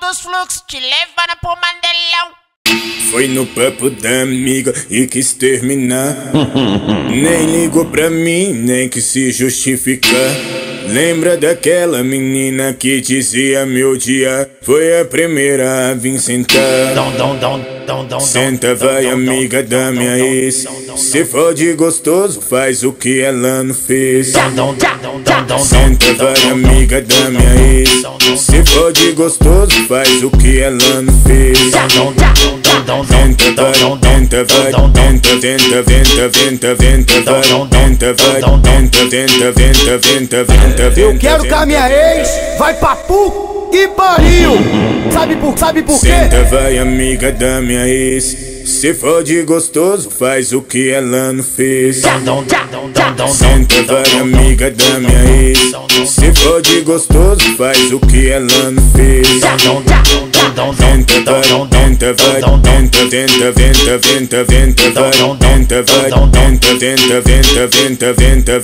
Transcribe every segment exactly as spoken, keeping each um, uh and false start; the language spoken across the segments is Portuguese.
dos fluxos, te levando pro Mandelão. Foi no papo da amiga e quis terminar. Nem ligou pra mim, nem quis se justificar. Lembra daquela menina que dizia meu dia? Foi a primeira a vir sentar. Senta, vai, amiga da minha ex. Se for de gostoso, faz o que ela não fez. Senta, vai, amiga da minha ex. Se for de gostoso, faz o que ela não fez. Venta, vai, venta, vai, venta, venta, venta, venta, venta, vai, venta, vai, venta, venta, venta, venta, venta. Eu quero que a minha ex vai pra puta que pariu. Sabe por, sabe por quê? Senta, vai, amiga da minha ex. Se for de gostoso, faz o que ela não fez. Senta, vai, amiga da minha ex. Se for de gostoso, faz o que ela não fez. Venta, vai, venta, vai, venta, venta, venta, venta, venta, vai, venta, vai, venta, venta, venta, venta, venta,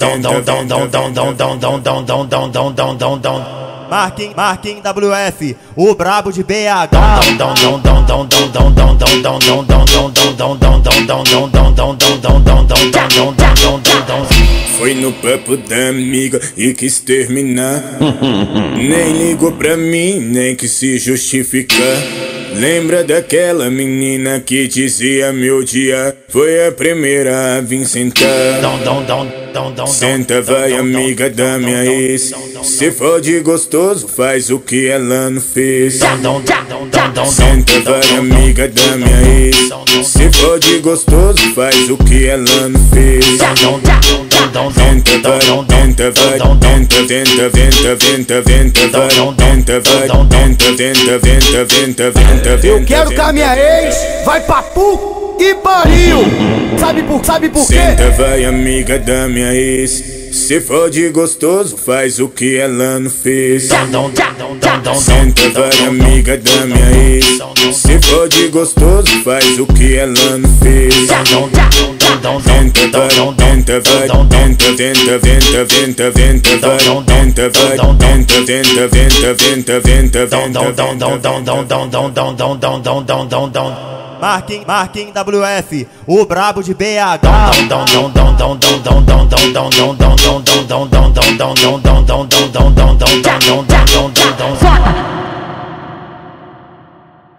venta. Marquem, marquem W F, o brabo de B H. Foi no papo da amiga e quis terminar. Nem ligou pra mim, nem quis se justificar. Lembra daquela menina que dizia meu dia? Foi a primeira a vir sentar. Senta, vai, amiga da minha ex. Se for de gostoso, faz o que ela não fez. Senta, vai, amiga da minha ex. Se for de gostoso, faz o que ela não fez. Venta, vai, venta, vai, venta, venta, venta, venta, venta, vai, venta, vai, venta, venta, venta, venta, venta. Eu quero que a minha ex vai pra puta que pariu. Sabe por, sabe por quê? Senta, vai, amiga da minha ex. Se for de gostoso, faz o que ela não fez. Senta, vai, amiga da minha ex. Se for de gostoso, faz o que ela não fez. Venta, vai, venta, vai, venta, venta, venta, venta, venta, vai, venta, vai, venta, venta, venta, venta, venta, venta. Marquem, marquem W F, o brabo de B H. Foda!